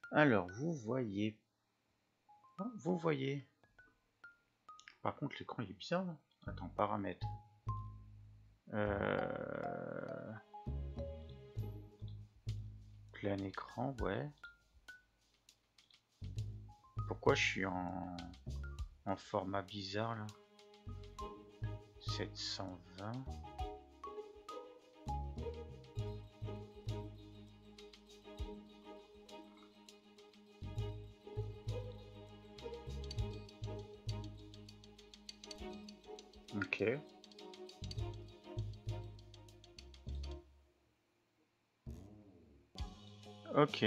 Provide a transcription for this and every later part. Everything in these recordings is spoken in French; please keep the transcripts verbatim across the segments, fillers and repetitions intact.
Alors, vous voyez. Ah, vous voyez. Par contre, l'écran il est bizarre là. Attends, paramètres. Euh... Plein écran, ouais. Pourquoi je suis en, en format bizarre là? sept cent vingt. Ok. Ok.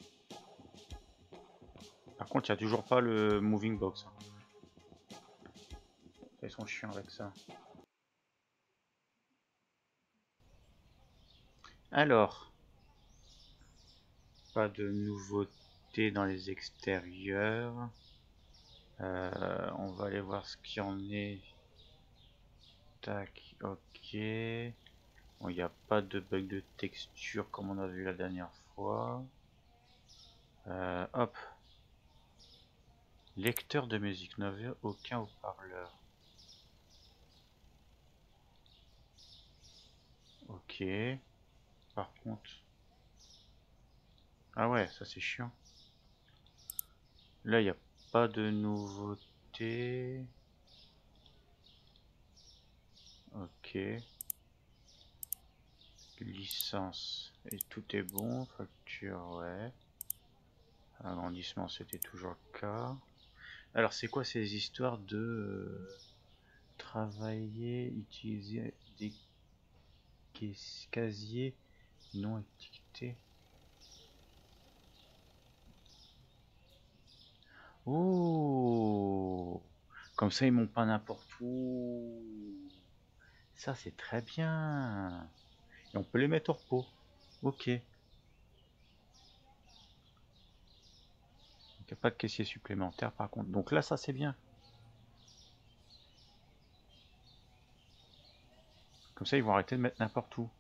Par contre, il n'y a toujours pas le moving box. Ils sont chiants avec ça. Alors, pas de nouveauté dans les extérieurs. Euh, on va aller voir ce qu'il y en est. Tac, ok. Bon, il n'y a pas de bug de texture comme on a vu la dernière fois. Euh, hop. Lecteur de musique, n'avait aucun haut-parleur. Ok. Par contre... Ah ouais, ça c'est chiant. Là, il n'y a pas de nouveauté. Ok. Licence. Et tout est bon. Facture, ouais. Agrandissement, c'était toujours le cas. Alors, c'est quoi ces histoires de euh, travailler, utiliser des casiers non étiquetés? Oh! Comme ça, ils montent pas n'importe où. Ça, c'est très bien. Et on peut les mettre au repos. Ok. Il n'y a pas de caissier supplémentaire par contre. Donc là, ça c'est bien. Comme ça, ils vont arrêter de mettre n'importe où.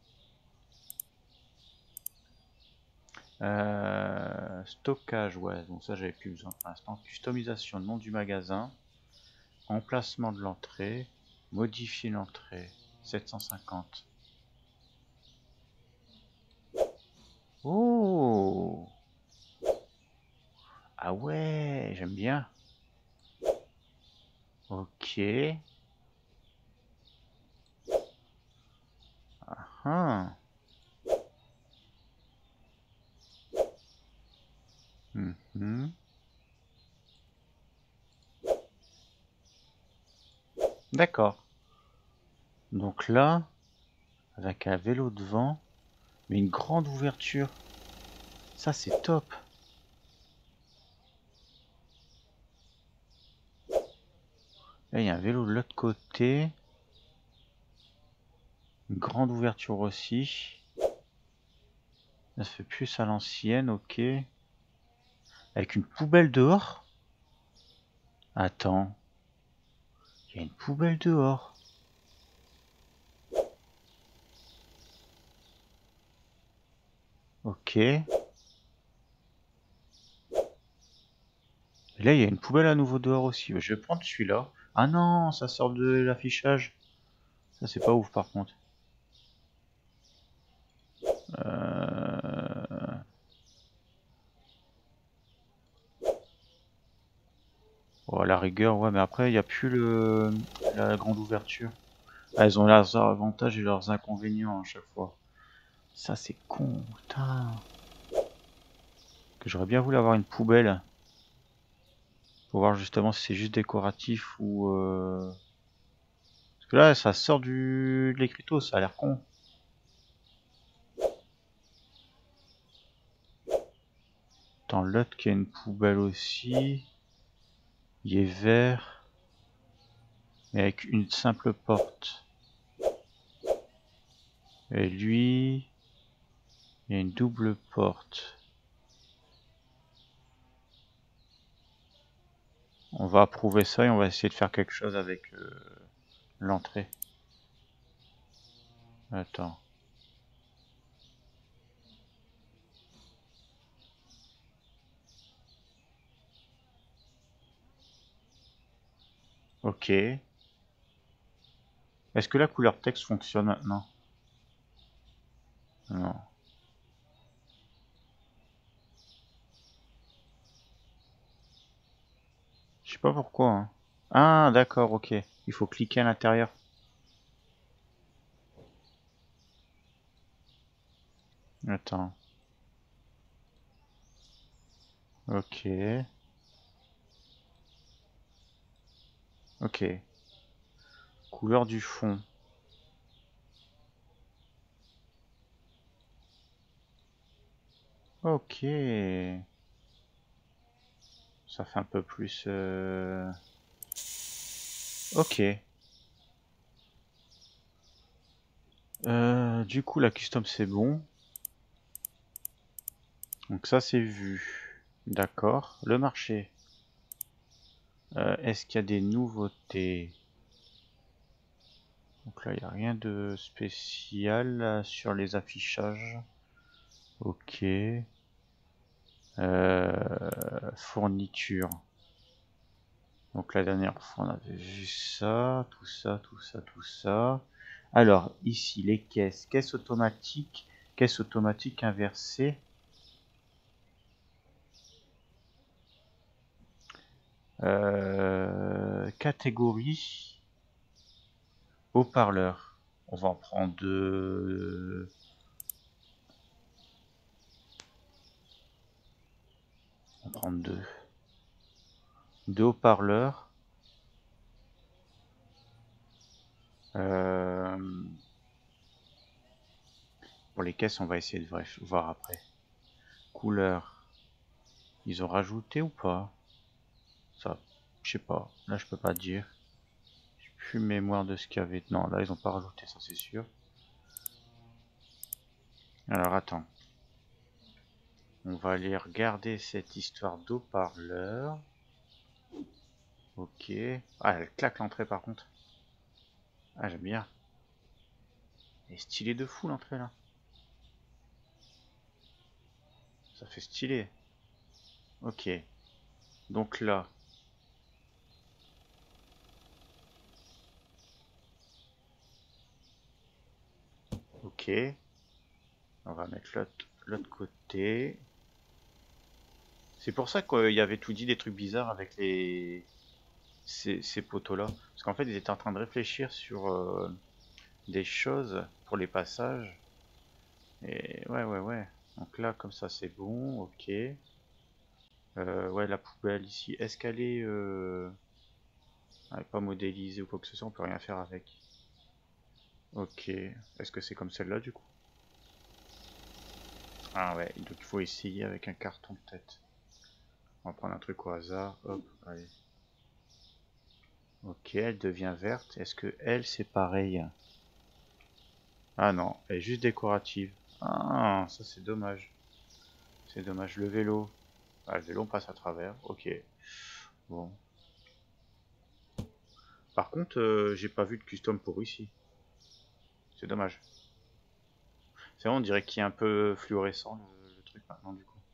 Euh, stockage, ouais. Donc ça, j'avais plus besoin pour l'instant. Customisation, nom du magasin. Emplacement de l'entrée. Modifier l'entrée. sept cent cinquante. Oh! Ah ouais, j'aime bien. Ok. Ah. Mhm. D'accord. Donc là, avec un vélo devant, mais une grande ouverture. Ça, c'est top. Là, il y a un vélo de l'autre côté. Une grande ouverture aussi. Ça se fait plus à l'ancienne, ok. Avec une poubelle dehors. Attends. Il y a une poubelle dehors. Ok. Et là, il y a une poubelle à nouveau dehors aussi. Je vais prendre celui-là. Ah non, ça sort de l'affichage. Ça, c'est pas ouf par contre. Euh... Oh, à la rigueur, ouais, mais après, il n'y a plus le... la grande ouverture. Ah, elles ont leurs avantages et leurs inconvénients à chaque fois. Ça, c'est con, putain. Que j'aurais bien voulu avoir une poubelle. Pour voir justement si c'est juste décoratif ou... Euh... Parce que là, ça sort du... de l'écriteau, ça a l'air con. Dans l'autre, qui a une poubelle aussi. Il est vert. Mais avec une simple porte. Et lui... Il y a une double porte. On va approuver ça et on va essayer de faire quelque chose avec euh, l'entrée. Attends. Ok. Est-ce que la couleur texte fonctionne maintenant? Non. Je sais pas pourquoi, hein. Ah, d'accord, ok. Il faut cliquer à l'intérieur. Attends. Ok. Ok. Couleur du fond. Ok. Ça fait un peu plus... euh, Ok. Euh, du coup, la custom, c'est bon. Donc ça, c'est vu. D'accord. Le marché. Euh, Est-ce qu'il y a des nouveautés? Donc là, il n'y a rien de spécial euh, sur les affichages. Ok. Euh, fourniture. Donc la dernière fois, on avait vu ça, tout ça, tout ça, tout ça. Alors, ici, les caisses. Caisse automatique. Caisse automatique inversée. Euh, catégorie. Haut-parleur. On va en prendre deux. On va prendre deux. Deux haut-parleurs. Euh, pour les caisses, on va essayer de voir après. Couleur. Ils ont rajouté ou pas? Ça, je sais pas. Là, je peux pas dire. J'ai plus mémoire de ce qu'il y avait. Non, là, ils ont pas rajouté, ça c'est sûr. Alors, attends. On va aller regarder cette histoire d'eau-parleur. Ok. Ah, elle claque l'entrée par contre. Ah, j'aime bien. Elle est stylée de fou l'entrée là. Ça fait stylé. Ok. Donc là. Ok. On va mettre l'autre côté. C'est pour ça qu'il y avait tout dit des trucs bizarres avec les ces, ces poteaux là. Parce qu'en fait ils étaient en train de réfléchir sur euh, des choses pour les passages. Et ouais ouais ouais. Donc là comme ça c'est bon, ok. Euh, ouais la poubelle ici, est-ce qu'elle est, euh... elle est pas modélisée ou quoi que ce soit, on peut rien faire avec. Ok. Est-ce que c'est comme celle-là du coup? Ah ouais, donc il faut essayer avec un carton peut-être. On va prendre un truc au hasard, hop, allez. Ok, elle devient verte. Est-ce que elle, c'est pareil? Ah non, elle est juste décorative. Ah, ça c'est dommage. C'est dommage. Le vélo. Ah, le vélo, on passe à travers. Ok. Bon. Par contre, euh, j'ai pas vu de custom pour ici. C'est dommage. C'est vrai, on dirait qu'il est un peu fluorescent le, le truc maintenant du coup.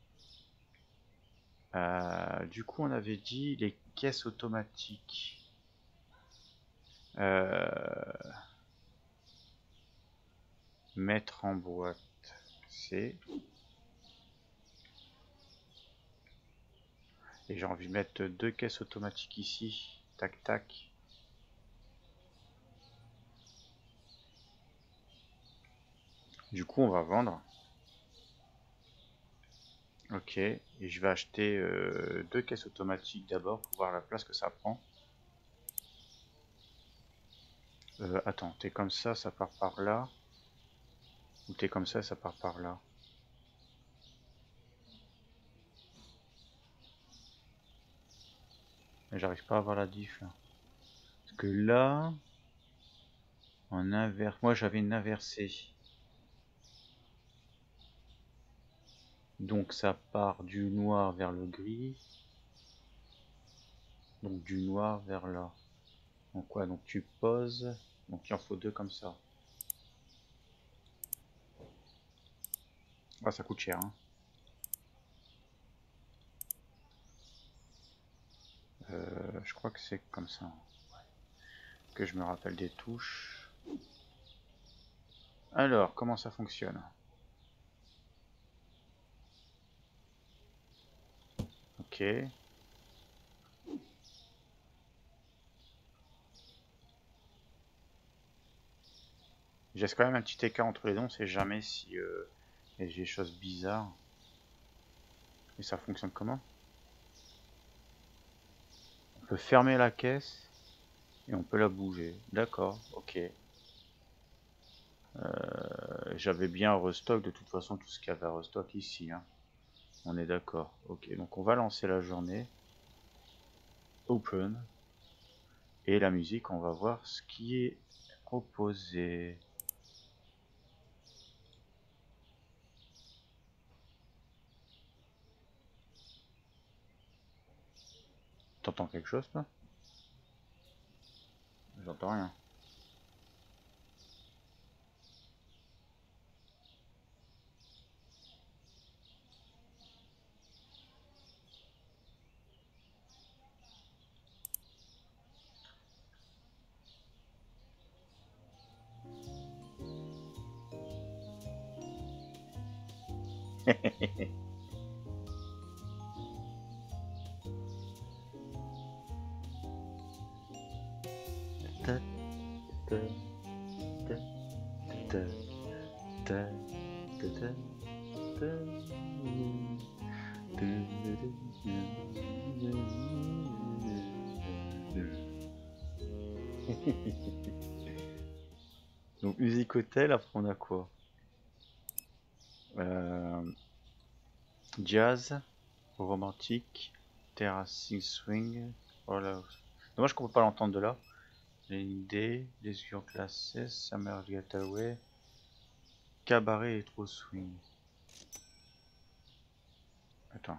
Euh, du coup, on avait dit les caisses automatiques. Euh, mettre en boîte. C'est... Et j'ai envie de mettre deux caisses automatiques ici. Tac tac. Du coup, on va vendre. Ok. Et je vais acheter euh, deux caisses automatiques d'abord pour voir la place que ça prend. Euh, attends, t'es comme ça, ça part par là. Ou t'es comme ça, ça part par là. Mais j'arrive pas à voir la diff là. Parce que là, en inverse. Moi j'avais une inversée. Donc ça part du noir vers le gris. Donc du noir vers là. Donc quoi? Donc tu poses. Donc il en faut deux comme ça. Ah, ça coûte cher, hein. Euh, je crois que c'est comme ça. Que je me rappelle des touches. Alors, comment ça fonctionne? Ok. Je laisse quand même un petit écart entre les deux, on sait jamais si euh, il y a des choses bizarres. Et ça fonctionne comment? On peut fermer la caisse et on peut la bouger. D'accord, ok. Euh, J'avais bien un restock, de toute façon tout ce qu'il y avait à restock ici. Hein. On est d'accord. Ok, donc on va lancer la journée. Open. Et la musique, on va voir ce qui est proposé. T'entends quelque chose, toi? J'entends rien. Donc musique hôtel, après on a quoi? euh, Jazz, romantique, terracing swing, voilà. Dommage qu'on peut pas l'entendre de là. Les idées, les yeux classés, Summer Getaway, cabaret et trop swing. Attends.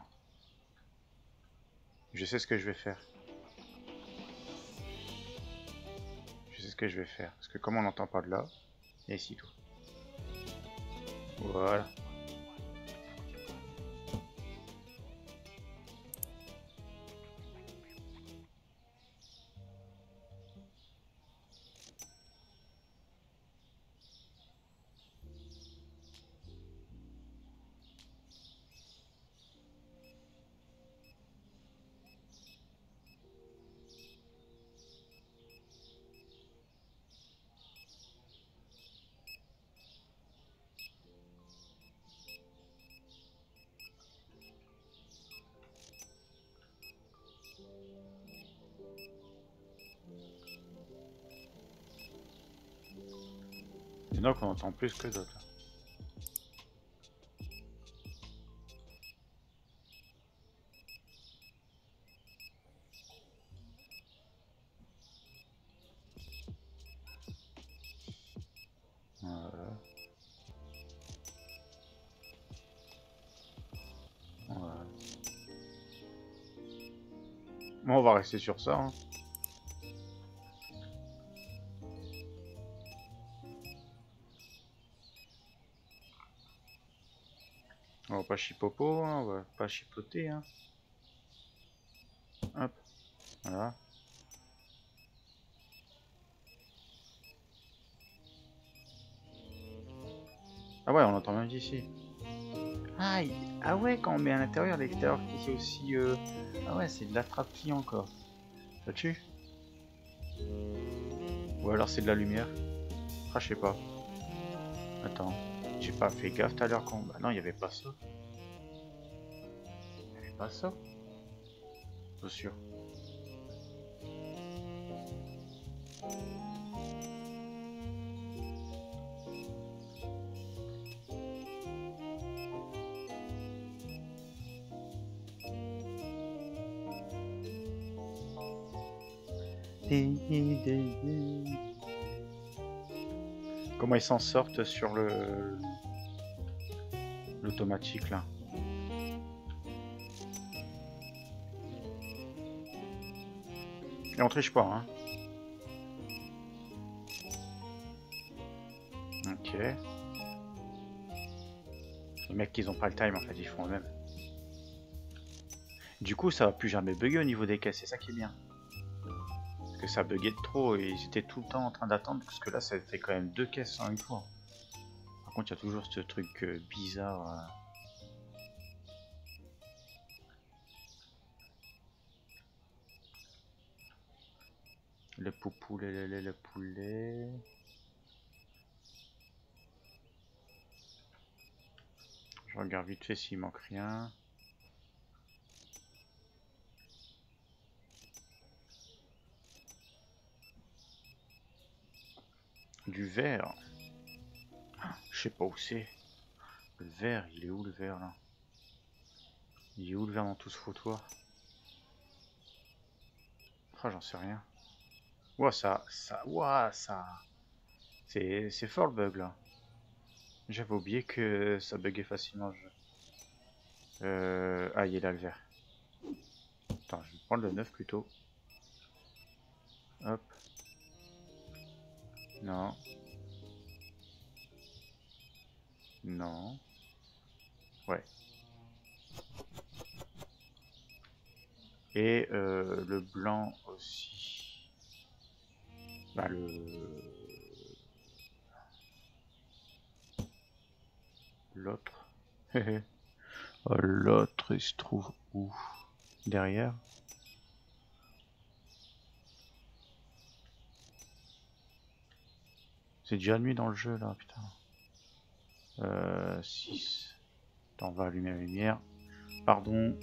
Je sais ce que je vais faire. Je sais ce que je vais faire. Parce que comme on n'entend pas de là, et ici tout. Voilà. Il y en a qu'on entend plus que d'autres. Voilà. Voilà. Bon, on va rester sur ça. Hein. On va pas chipopo, hein, on va pas chipoter. Hein. Hop, voilà. Ah ouais, on entend même d'ici. Ah, il... ah ouais, quand on met à l'intérieur, l'extérieur qui est aussi... Euh... Ah ouais, c'est de la trappe-qui encore. Ça tue? Ou alors c'est de la lumière? Ah, je sais pas. Attends, j'ai pas fait gaffe tout à l'heure quand... Bah non, il y avait pas ça. Il y avait pas ça. Bien sûr. Comment ils s'en sortent sur le l'automatique là? Et on triche pas, hein? Ok. Les mecs qui ont pas le time en fait, ils font eux-mêmes. Du coup, ça va plus jamais bugger au niveau des caisses, c'est ça qui est bien. Parce que ça buguait de trop et ils étaient tout le temps en train d'attendre. Parce que là, ça fait quand même deux caisses en une fois. Par contre, il y a toujours ce truc euh, bizarre. Euh... Le poupoulet, le, le, le poulet. Je regarde vite fait s'il manque rien. Du verre. Je sais pas où c'est. Le verre, il est où le verre là? Il est où le verre dans tout ce foutoir? Ah, j'en sais rien. Ouah, ça, ça, ouah, ça. C'est fort le bug là. J'avais oublié que ça buguait facilement le jeu. Euh... Ah, il est là le verre. Attends, je vais prendre le neuf plutôt. Hop. Non. Non. Ouais. Et euh, le blanc aussi. Bah le... L'autre. L'autre, il se trouve où? Derrière? C'est déjà nuit dans le jeu là, putain. Euh, six. Attends, on va allumer la lumière. Pardon.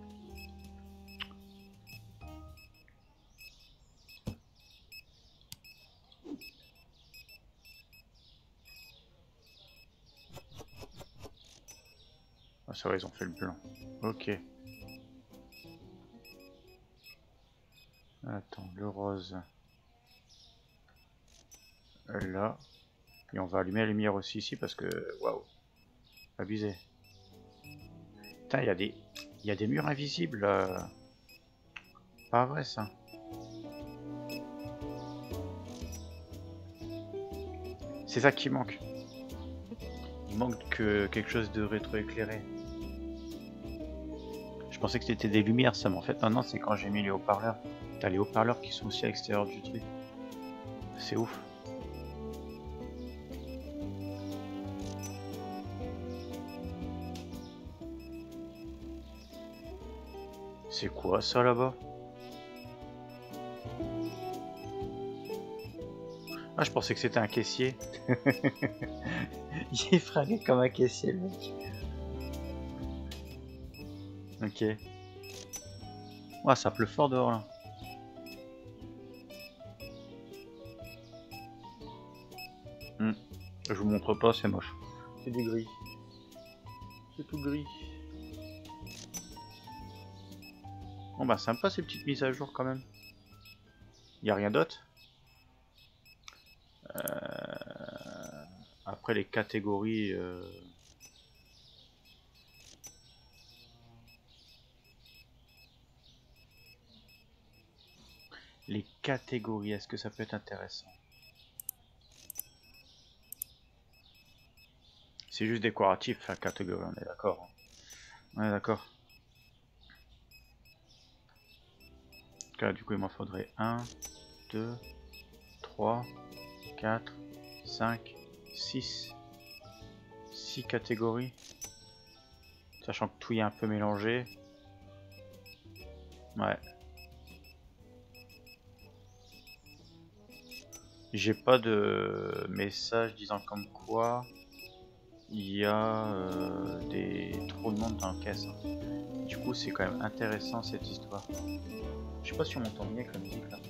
Ah, ça va, ils ont fait le blanc. Ok. Attends, le rose. Là. Et on va allumer la lumière aussi ici parce que... Waouh. Abusé. Putain, il y a des... Il y a des murs invisibles. Euh... Pas vrai ça. C'est ça qui manque. Il manque que quelque chose de rétroéclairé. Je pensais que c'était des lumières ça, mais en fait non, non, c'est quand j'ai mis les haut-parleurs. T'as les haut-parleurs qui sont aussi à l'extérieur du truc. C'est ouf. C'est quoi ça là-bas? Ah, je pensais que c'était un caissier. Il est fringué comme un caissier le mec. Ok. Ouais, ça pleut fort dehors là. Hmm. Je vous montre pas, c'est moche. C'est du gris. C'est tout gris. Bon bah sympa ces petites mises à jour quand même. Y a rien d'autre. euh... Après les catégories... Euh... Les catégories, est-ce que ça peut être intéressant? C'est juste décoratif la catégorie, on est d'accord. On est d'accord. Du coup il m'en faudrait un, deux, trois, quatre, cinq, six. six catégories. Sachant que tout est un peu mélangé. Ouais. J'ai pas de message disant comme quoi il y a euh, des trop de monde dans la caisse. Du coup c'est quand même intéressant cette histoire. Je sais pas si on m'entend bien avec la musique là.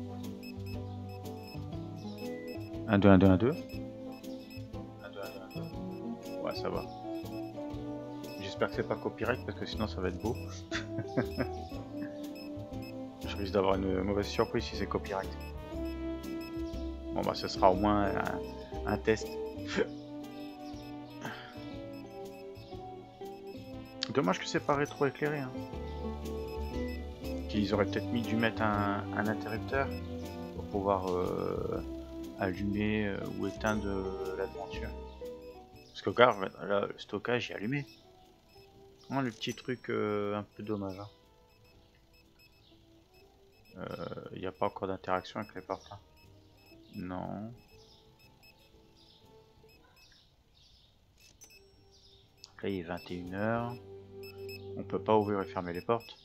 un, deux, un, deux, un, deux. un, deux, un, deux, un, deux. Ouais, ça va. J'espère que c'est pas copyright parce que sinon ça va être beau. Je risque d'avoir une mauvaise surprise si c'est copyright. Bon bah ce sera au moins un, un test. Dommage que c'est pas rétro-éclairé. Hein. Qu'ils auraient peut-être mis dû mettre un, un interrupteur pour pouvoir euh, allumer euh, ou éteindre euh, l'aventure. Parce que regarde, là, le stockage est allumé. Oh, le petit truc euh, un peu dommage. Hein. Il n'y a pas encore d'interaction avec les portes. Hein. Non. Là il est vingt et une heures. On peut pas ouvrir et fermer les portes.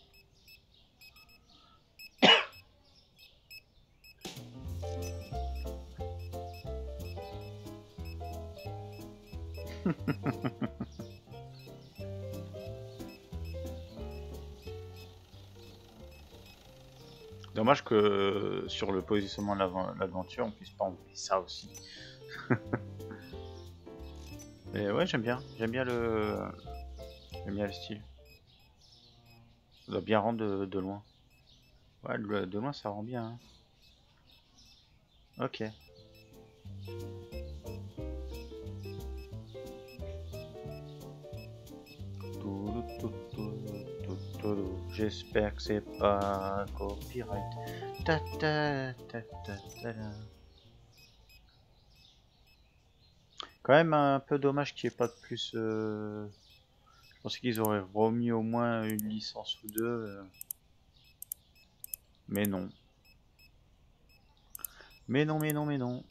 Dommage que sur le positionnement de l'aventure on puisse pas enlever ça aussi. Mais ouais, j'aime bien, j'aime bien le j'aime bien le style. Ça doit bien rendre de, de loin. Ouais, de, de loin ça rend bien. Hein. Ok. J'espère que c'est pas copyright. Ta ta ta ta ta ta. Quand même un peu dommage qu'il n'y ait pas de plus. Euh... Je pensais qu'ils auraient remis au moins une licence ou deux. Euh... Mais non. Mais non, mais non, mais non.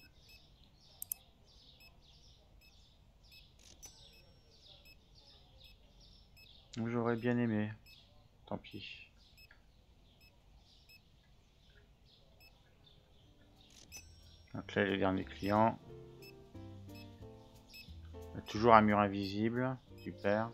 J'aurais bien aimé. Tant pis. Donc là, les derniers clients. Toujours un mur invisible. Super.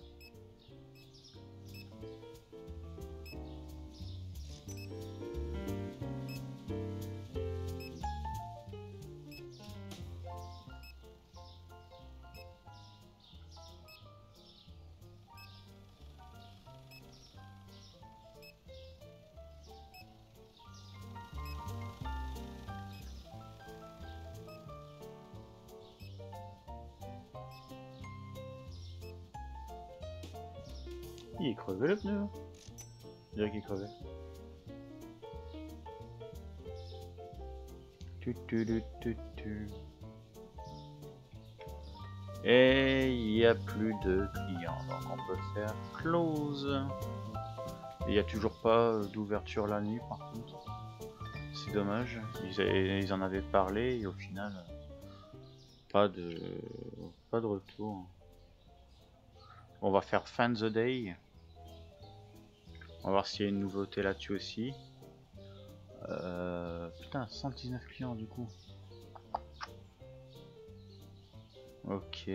Il est crevé le pneu. Je dirais qu'il est crevé. Tu, tu, tu, tu, tu. Et il n'y a plus de clients, donc on peut faire close. Il n'y a toujours pas d'ouverture la nuit par contre. C'est dommage, ils, avaient, ils en avaient parlé et au final, pas de, pas de retour. On va faire Fan the Day. On va voir s'il y a une nouveauté là-dessus aussi. Euh, putain, cent dix-neuf clients du coup. Ok.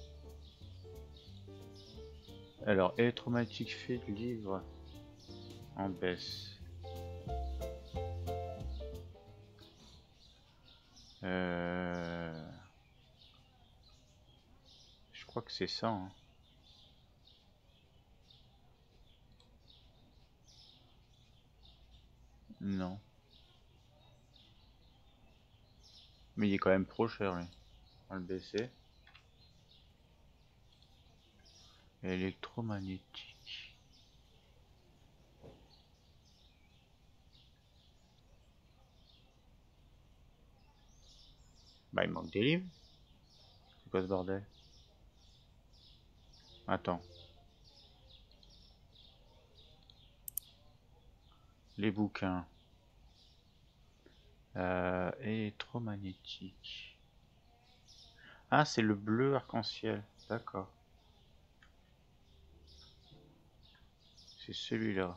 Alors, Electromagnetic Field livre en baisse. Euh... Je crois que c'est ça. Hein. Non. Mais il est quand même trop cher lui. On va le baisser. Électromagnétique. Bah il manque des livres. C'est quoi ce bordel? Attends. Les bouquins. Euh, électromagnétique. Ah c'est le bleu arc-en-ciel. D'accord. C'est celui-là.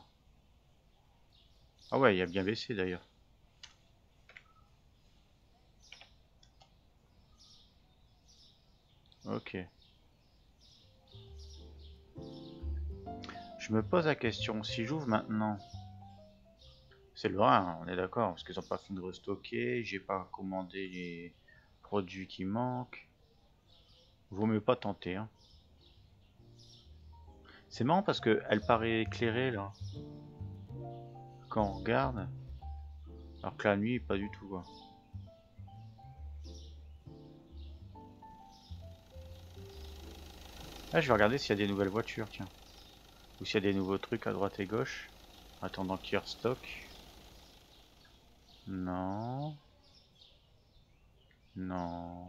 Ah ouais, il a bien baissé d'ailleurs. Ok. Je me pose la question, si j'ouvre maintenant, c'est le un, on est d'accord, parce qu'ils n'ont pas fini de restocker, j'ai pas commandé les produits qui manquent. Vaut mieux pas tenter. Hein. C'est marrant parce que elle paraît éclairée là, quand on regarde, alors que la nuit, pas du tout. Quoi. Là, je vais regarder s'il y a des nouvelles voitures, tiens. Ou s'il y a des nouveaux trucs à droite et gauche. Attendant qu'ils restockent. Non. Non.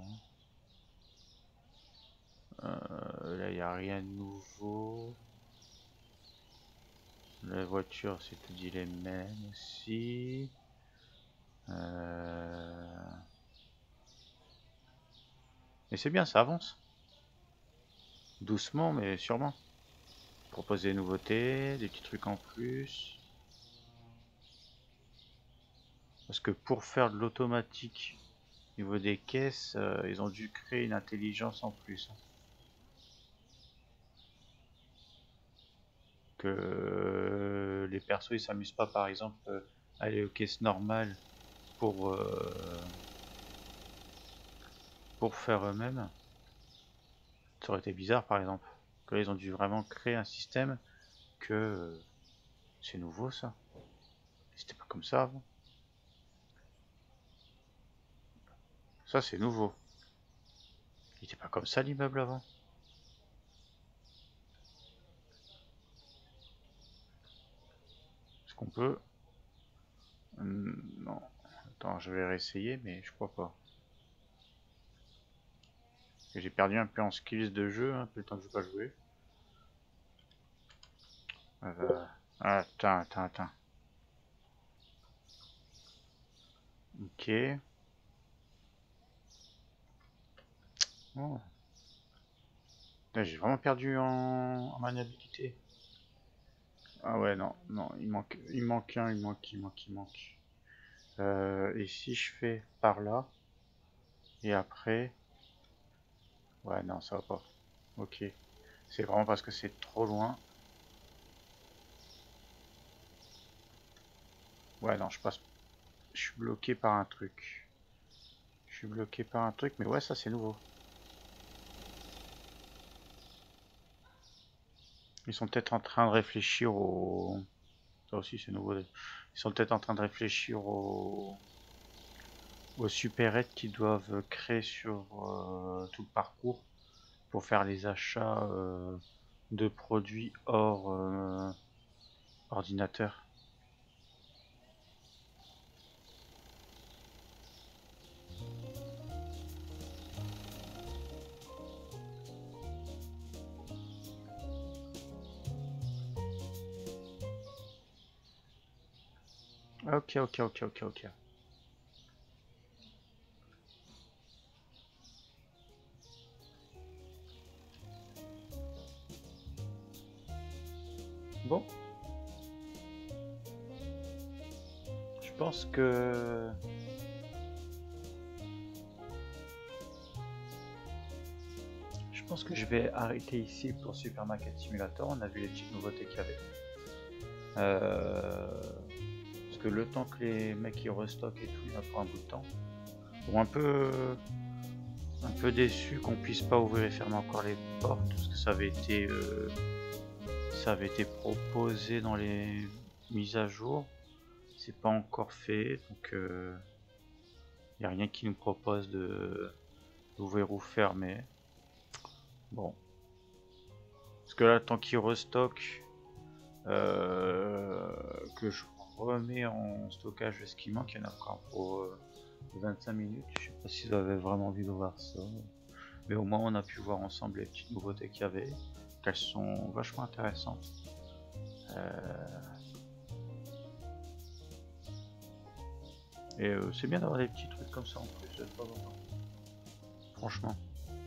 Euh, là, il n'y a rien de nouveau. La voiture, c'est tout dit les mêmes aussi. Euh... Mais c'est bien, ça avance. Doucement, mais sûrement. Proposer des nouveautés, des petits trucs en plus. Parce que pour faire de l'automatique au niveau des caisses, euh, ils ont dû créer une intelligence en plus. Que euh, les persos ils s'amusent pas par exemple euh, à aller aux caisses normales pour, euh, pour faire eux-mêmes. Ça aurait été bizarre par exemple. Que là, ils ont dû vraiment créer un système que euh, c'est nouveau ça. C'était pas comme ça avant. Ça c'est nouveau. Il était pas comme ça l'immeuble avant. Est-ce qu'on peut... Hum, non. Attends, je vais réessayer mais je crois pas. J'ai perdu un peu en skills de jeu, un peu le temps que je pas joué. Euh... Attends, attends, attends. Ok. Oh. J'ai vraiment perdu en, en maniabilité. Ah ouais, non, non, il manque, il manque un, il manque, il manque, il manque. Euh, et si je fais par là, et après... Ouais, non, ça va pas. Ok. C'est vraiment parce que c'est trop loin. Ouais, non, je passe... Je suis bloqué par un truc. Je suis bloqué par un truc, mais ouais, ça c'est nouveau. Ils sont peut-être en train de réfléchir au... Ça aussi c'est nouveau. Ils sont peut-être en train de réfléchir au... aux supérettes qu'ils doivent créer sur euh, tout le parcours pour faire les achats euh, de produits hors euh, ordinateur. Ok, ok, ok, ok, ok. Bon, je pense que je pense que je vais arrêter ici pour Supermarket Simulator. On a vu les petites nouveautés qu'il y avait. Euh, parce que le temps que les mecs ils restockent et tout, il va prendre un bout de temps. Bon, un peu un peu déçu qu'on puisse pas ouvrir et fermer encore les portes parce que ça avait été euh, ça avait été proposé dans les mises à jour. C'est pas encore fait, donc il euh, n'y a rien qui nous propose de d'ouvrir ou fermer. Bon. Parce que là, tant qu'il restock, euh, que je remets en stockage de ce qui manque, il y en a encore pour euh, vingt-cinq minutes. Je sais pas s'ils avaient vraiment envie de voir ça. Mais au moins, on a pu voir ensemble les petites nouveautés qu'il y avait, qu'elles sont vachement intéressantes. Euh... Et euh, c'est bien d'avoir des petits trucs comme ça en plus, de temps en temps. Franchement.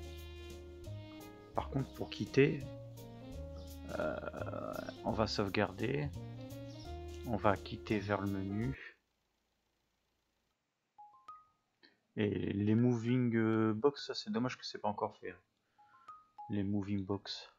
Par contre, pour quitter, euh, on va sauvegarder. On va quitter vers le menu. Et les moving euh, box, ça c'est dommage que c'est pas encore fait. Les moving box.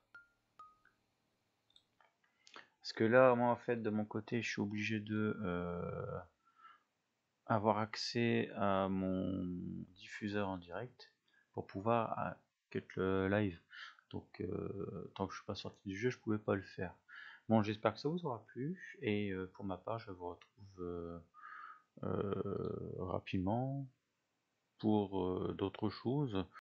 Parce que là, moi en fait, de mon côté, je suis obligé de euh, avoir accès à mon diffuseur en direct pour pouvoir cut le live. Donc, euh, tant que je suis pas sorti du jeu, je pouvais pas le faire. Bon, j'espère que ça vous aura plu. Et euh, pour ma part, je vous retrouve euh, euh, rapidement pour euh, d'autres choses.